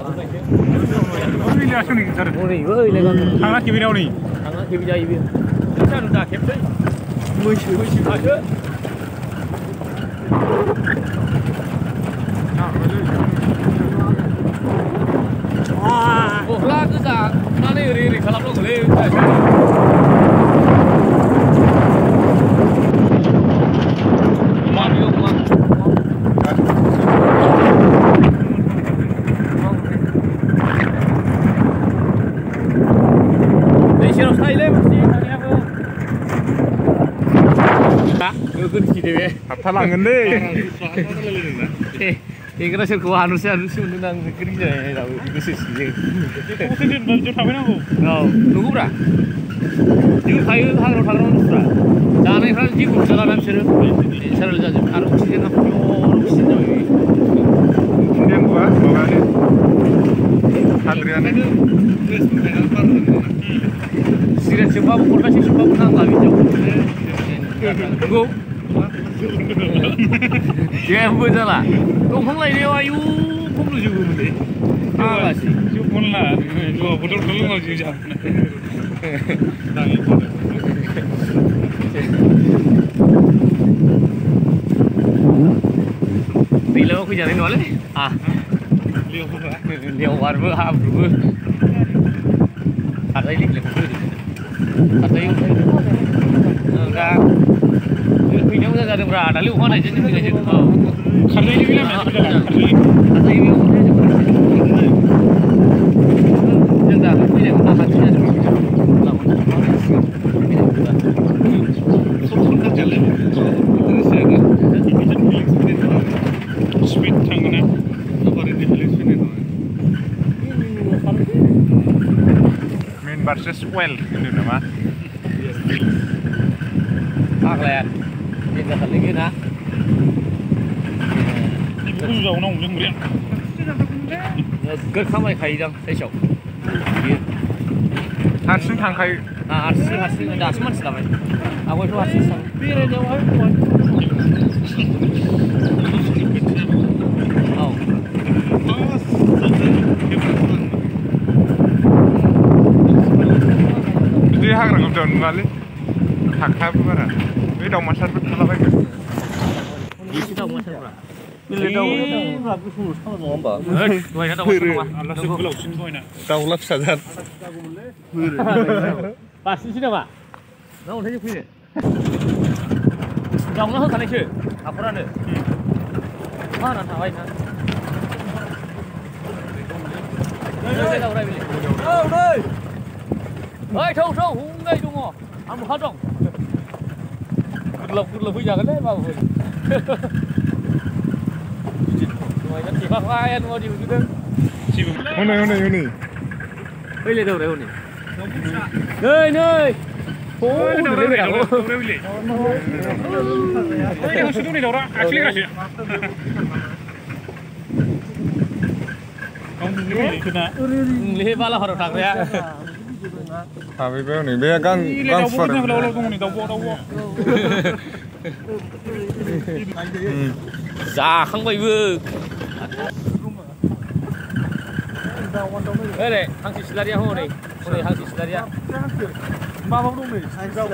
Thằng kia đâu nè? Thằng kia bây giờ sao được ra kẹp đấy? 10 à chứ? Lah cứ ra, nó đi đi khá lắm luôn rồi. Mang đi không mang? Để xem nó say lên một tí thằng em ơi. Đã, cứ chỉ để Talangan deh. Ini kan hasil harusnya undang kerja ya, tahu itu sih. Mungkin baju apa nih aku? Nunggu berapa? Jauh kayu harus berapa? Jangan kan jiwa jalan seru jalan harus sih kan harus sih jadi. Ini gua nih. Adrian ini. Sirat sebab pernah sih sebab nang lagi jauh. Tunggu. Ya betul lah. Tunggu lagi dia ayu, pun lu juga boleh. Apa sih? Pun lah. Dua betul nggak juga. Bila aku jalan mana ni? Lihat warna apa? Ada ini lihat ada yang enggak. Video udah ada berada, lihat mana jadi video jadi. Kalau ini bilang ada ini jangan video kita hatinya sweet tangan main versus well ini nama Kalian kita lagi nak ibu jauh nong yang berian gerkamai kaidang esok hasil tangkai hasil dah semua selama ini aku itu hasil sampai jauh dia hak rangkap daun kali hak apa mana ini daun masar betul apa itu ini daun masar berapa Pilih daun aku suruh sama ngomong dua ya daun masar Allah sebelum sini kau nak daun lap saja pasti sini pak daun saja pilih daun lah sana sih apa rane mana tahu ini đây đâu đây bị đâu đây ơi sâu sâu hung đây đúng không ăn một hot không cực lộc bây giờ cái đấy vào rồi rồi nó chỉ có ai ăn ngon gì chứ hôm nay đây là đâu đấy hôm nay nơi nơi phố đâu đây đâu đây không sudah ni đâu ra asli kasih lihat malah harus tak ya. Tapi beo ni, beo kan far. Dạ không bay vừa. Đây này, hàng xịt laria hồ này, hồ này hàng xịt laria. Ba bông đông này, hai rau.